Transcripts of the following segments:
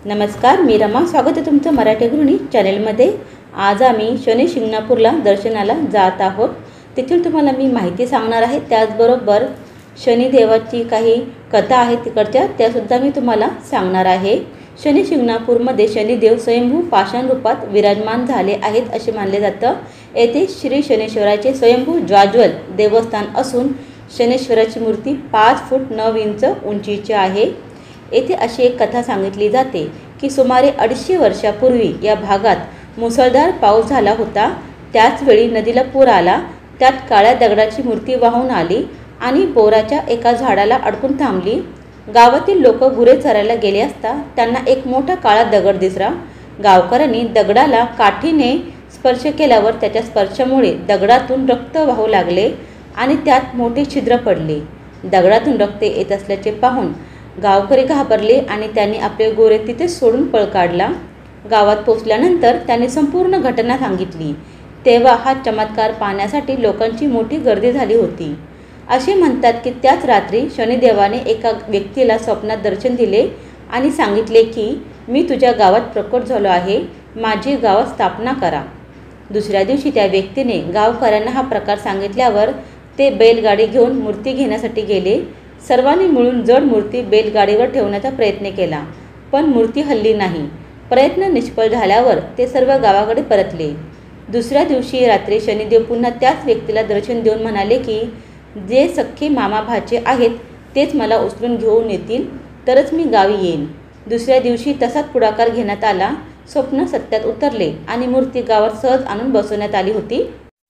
नमस्कार, मी रमा. स्वागत आहे तुमचं मराठी गृहिणी चॅनलमध्ये. आज आम्ही शनी शिंगणापूरला दर्शनाला जात आहोत. तिथून तुम्हाला मी माहिती सांगणार आहे. त्याचबरोबर शनिदेवाची काही कथा आहेत तिकडच्या, त्यासुद्धा मी तुम्हाला सांगणार आहे. शनी शिंगणापूरमध्ये शनिदेव स्वयंभू पाषाण रूपात विराजमान झाले आहेत असे मानले जातं. येथे श्री शनेश्वराचे स्वयंभू ज्वाज्वल देवस्थान असून शनेश्वराची मूर्ती 5 फूट 9 इंच उंचीची आहे. येथे अशी एक कथा सांगितली जाते की सुमारे 250 वर्षापूर्वी या भागात मुसळधार पाऊस झाला होता. त्याचवेळी नदीला पूर आला. त्यात काळ्या दगडाची मूर्ती वाहून आली आणि बोराच्या एका झाडाला अडकून थांबली. गावातील लोक गुरे चरायला गेले असता त्यांना एक मोठा काळा दगड दिसला. गावकऱ्यांनी दगडाला काठीने स्पर्श केल्यावर त्याच्या स्पर्शामुळे दगडातून रक्त वाहू लागले आणि त्यात मोठे छिद्र पडले. दगडातून रक्त येत असल्याचे पाहून गावकरी घाबरले आणि त्यांनी आपले गोरे तिथेच सोडून पळ काढला. गावात पोचल्यानंतर त्यांनी संपूर्ण घटना सांगितली. तेव्हा हा चमत्कार पाहण्यासाठी लोकांची मोठी गर्दी झाली होती. असे म्हणतात की त्याच रात्री शनिदेवाने एका व्यक्तीला स्वप्नात दर्शन दिले आणि सांगितले की मी तुझ्या गावात प्रकट झालो आहे, माझी गावात स्थापना करा. दुसऱ्या दिवशी त्या व्यक्तीने गावकऱ्यांना हा प्रकार सांगितल्यावर ते बैलगाडी घेऊन मूर्ती घेण्यासाठी गेले. सर्वांनी मिळून जड मूर्ती बैलगाडीवर ठेवण्याचा प्रयत्न केला, पण मूर्ती हलली नाही. प्रयत्न निष्फळ झाल्यावर ते सर्व गावाकडे परतले. दुसऱ्या दिवशी रात्री शनिदेव पुन्हा त्याच व्यक्तीला दर्शन देऊन म्हणाले की जे सख्खे मामा भाचे आहेत तेच मला उचलून घेऊन येतील तरच मी गावी येईन. दुसऱ्या दिवशी तसाच पुढाकार घेण्यात आला. स्वप्न सत्यात उतरले आणि मूर्ती गावात सहज आणून बसवण्यात आली होती.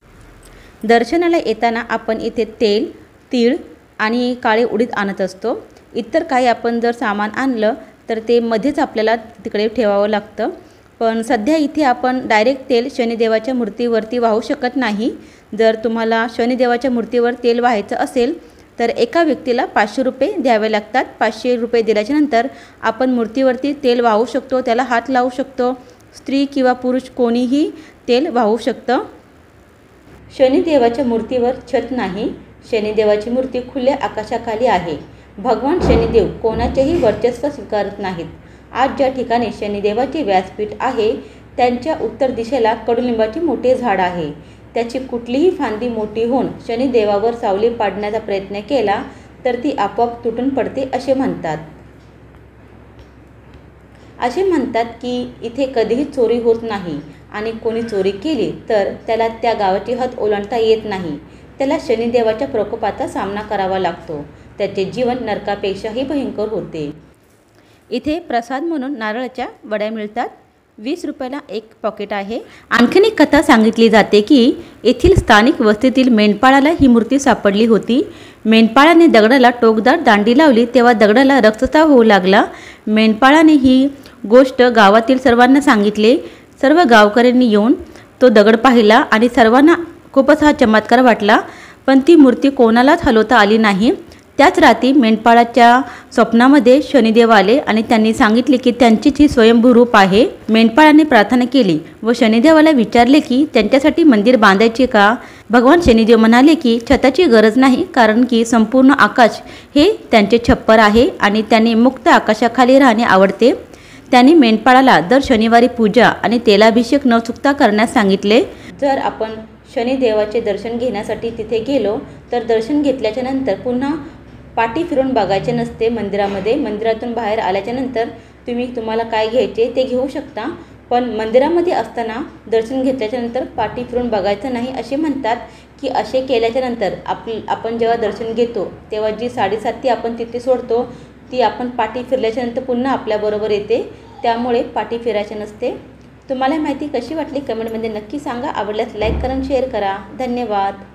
दर्शनाला येताना आपण इथे तेल, तीळ आणि काळे उडीद आणत असतो. इतर काही आपण जर सामान आणलं तर ते मध्येच आपल्याला तिकडे ठेवावं लागतं. पण सध्या इथे आपण डायरेक्ट तेल शनिदेवाच्या मूर्तीवरती वाहू शकत नाही. जर तुम्हाला शनिदेवाच्या मूर्तीवर तेल वाहायचं असेल तर एका व्यक्तीला 500 रुपये द्यावे लागतात. 500 रुपये दिल्याच्यानंतर आपण मूर्तीवरती तेल वाहू शकतो, त्याला हात लावू शकतो. स्त्री किंवा पुरुष कोणीही तेल वाहू शकतं. शनिदेवाच्या मूर्तीवर छत नाही. शनिदेवाची मूर्ती खुल्या आकाशाखाली आहे. भगवान शनिदेव कोणाचेही वर्चस्व स्वीकारत नाहीत. आज ज्या ठिकाणी शनिदेवाचे व्यासपीठ आहे त्यांच्या उत्तर दिशेला कडुलिंबाचे मोठे झाड आहे. त्याची कुठलीही फांदी मोठी होऊन शनिदेवावर सावली पाडण्याचा प्रयत्न केला तर ती आपोआप तुटून पडते असे म्हणतात. असे म्हणतात की इथे कधीही चोरी होत नाही आणि कोणी चोरी केली तर त्याला त्या गावाची हद ओलांडता येत नाही. त्याला शनिदेवाच्या प्रकोपाचा सामना करावा लागतो. त्याचे जीवन नरकापेक्षाही भयंकर होते. इथे प्रसाद म्हणून नारळाच्या वड्या मिळतात. 20 रुपयाला एक पॉकेट आहे. आणखीन एक कथा सांगितली जाते की येथील स्थानिक वस्तीतील मेंढपाळाला ही मूर्ती सापडली होती. मेंढपाळाने दगडाला टोकदार दांडी लावली तेव्हा दगडाला रक्तस्राव होऊ लागला. मेंढपाळाने ही गोष्ट गावातील सर्वांना सांगितले. सर्व गावकऱ्यांनी येऊन तो दगड पाहिला आणि सर्वांना खूपच हा चमत्कार वाटला, पण ती मूर्ती कोणालाच हलवता आली नाही. त्याच रात्री मेंढपाळाच्या स्वप्नामध्ये शनिदेव आले आणि त्यांनी सांगितले की त्यांचीच ही स्वयंभू रूप आहे. मेंढपाळाने प्रार्थना केली व शनिदेवाला विचारले की त्यांच्यासाठी मंदिर बांधायचे का. भगवान शनिदेव म्हणाले की छताची गरज नाही, कारण की संपूर्ण आकाश हे त्यांचे छप्पर आहे आणि त्यांनी मुक्त आकाशाखाली राहणे आवडते. त्यांनी मेंढपाळाला दर शनिवारी पूजा आणि तेलाभिषेक न चुकता करण्यास सांगितले. जर आपण शनिदेवाचे दर्शन घेण्यासाठी तिथे गेलो तर दर्शन घेतल्याच्या नंतर पुन्हा पाठी फिरून बघायचे नसते मंदिरामध्ये. मंदिरातून बाहेर आल्याच्यानंतर तुम्हाला काय घ्यायचे ते घेऊ शकता, पण मंदिरामध्ये असताना दर्शन घेतल्याच्यानंतर पाठी फिरून बघायचं नाही असे म्हणतात. की असे केल्याच्यानंतर आपण जेव्हा दर्शन घेतो तेव्हा जी साडेसाती आपण तिथे सोडतो ती आपण पाठी फिरल्याच्यानंतर पुन्हा आपल्याबरोबर येते. त्यामुळे पाठी फिरायचे नसते. तुम्हाला माहिती कशी वाटली कमेंटमध्ये नक्की सांगा. आवडल्यास लाईक करा, शेअर करा. धन्यवाद.